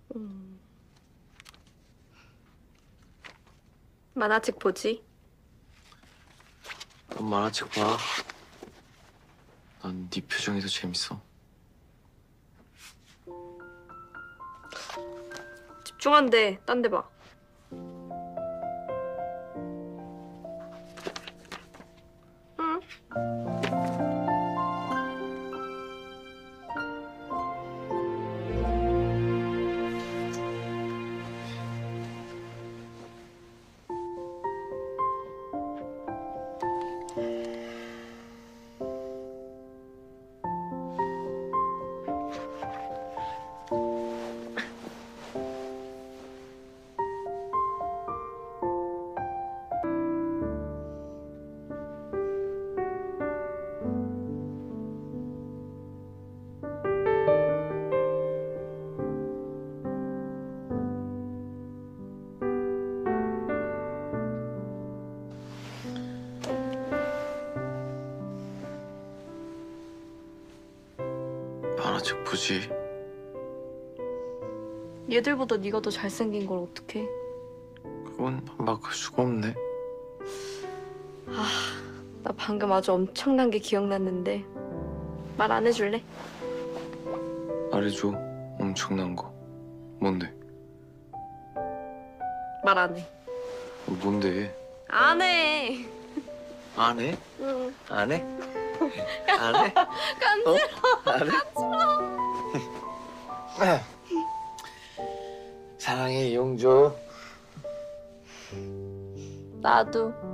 만화책 보지? 넌 만화책 봐. 난 네 표정이 더 재밌어. 집중한대. 딴 데 봐. 응? 만화책 보지. 얘들보다 네가 더 잘생긴 걸 어떡해? 그건 반박할 수가 없네. 나 방금 아주 엄청난 게 기억났는데 말 안 해줄래? 말해줘. 엄청난 거. 뭔데? 말 안 해. 뭔데? 안 해. 안 해? 응. 안 해? 안 해? 간지러워. 안 해? 사랑해, 용조. 나도.